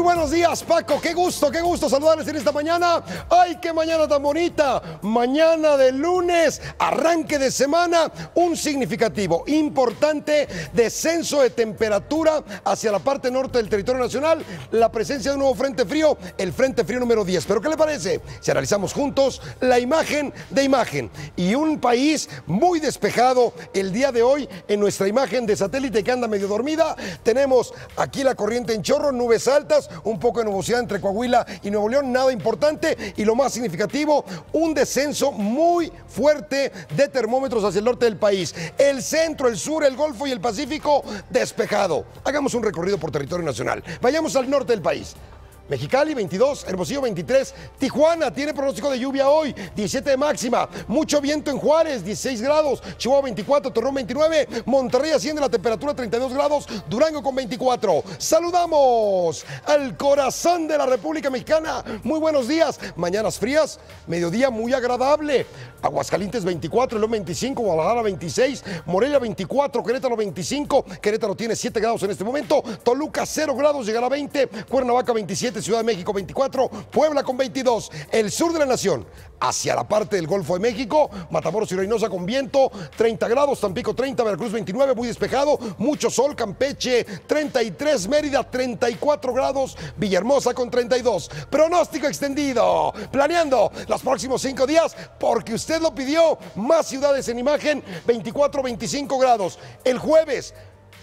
buenos días, Paco. Qué gusto saludarles en esta mañana. ¡Ay, qué mañana tan bonita! Mañana de lunes, arranque de semana, un significativo, importante descenso de temperatura hacia la parte norte del territorio nacional, la presencia de un nuevo frente frío, el frente frío número 10. ¿Pero qué le parece si analizamos juntos la imagen de imagen? Y un país muy despejado el día de hoy en nuestra imagen de satélite que anda medio dormida. Tenemos aquí la corriente en chorro, nubes altas, un poco de nubosidad entre Coahuila y Nuevo León, nada importante, y lo más significativo, un descenso muy fuerte de termómetros hacia el norte del país. El centro, el sur, el Golfo y el Pacífico despejado. Hagamos un recorrido por territorio nacional. Vayamos al norte del país. Mexicali 22, Hermosillo 23, Tijuana tiene pronóstico de lluvia hoy, 17 de máxima, mucho viento en Juárez, 16 grados, Chihuahua 24, Torreón 29, Monterrey asciende la temperatura 32 grados, Durango con 24. Saludamos al corazón de la República Mexicana, muy buenos días, mañanas frías, mediodía muy agradable, Aguascalientes 24, León 25, Guadalajara 26, Morelia 24, Querétaro 25, Querétaro tiene 7 grados en este momento, Toluca 0 grados, llegará a 20, Cuernavaca 27, Ciudad de México 24, Puebla con 22, el sur de la nación, hacia la parte del Golfo de México, Matamoros y Reynosa con viento, 30 grados, Tampico 30, Veracruz 29, muy despejado, mucho sol, Campeche 33, Mérida 34 grados, Villahermosa con 32, pronóstico extendido, planeando los próximos 5 días, porque usted lo pidió, más ciudades en imagen, 24, 25 grados, el jueves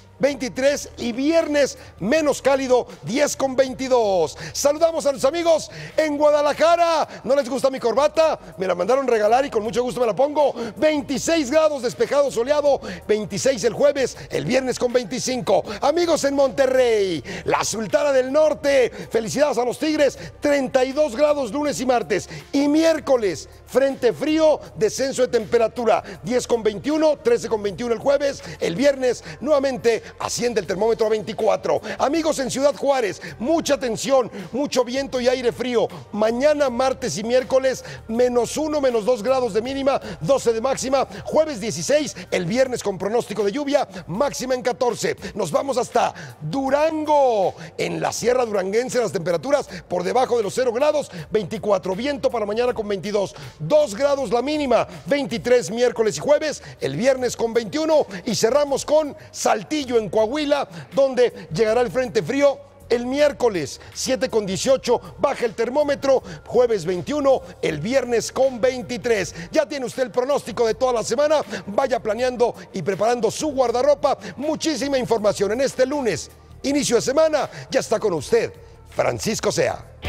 23 y viernes menos cálido, 10 con 22. Saludamos a los amigos en Guadalajara. ¿No les gusta mi corbata? Me la mandaron regalar y con mucho gusto me la pongo. 26 grados, despejado, soleado, 26 el jueves, el viernes con 25. Amigos en Monterrey, la Sultana del Norte, felicidades a los Tigres, 32 grados lunes y martes. Y miércoles, frente frío, descenso de temperatura, 10 con 21, 13 con 21 el jueves, el viernes nuevamente asciende el termómetro a 24. Amigos en Ciudad Juárez, mucha atención, mucho viento y aire frío. Mañana, martes y miércoles, -1, -2 grados de mínima, 12 de máxima. Jueves 16, el viernes con pronóstico de lluvia, máxima en 14. Nos vamos hasta Durango. En la sierra duranguense las temperaturas por debajo de los 0 grados, 24. Viento para mañana con 22. 2 grados la mínima, 23 miércoles y jueves, el viernes con 21. Y cerramos con Saltillo en Coahuila, donde llegará el frente frío el miércoles, 7 con 18, baja el termómetro, jueves 21, el viernes con 23. Ya tiene usted el pronóstico de toda la semana, vaya planeando y preparando su guardarropa. Muchísima información en este lunes, inicio de semana, ya está con usted, Francisco Sea.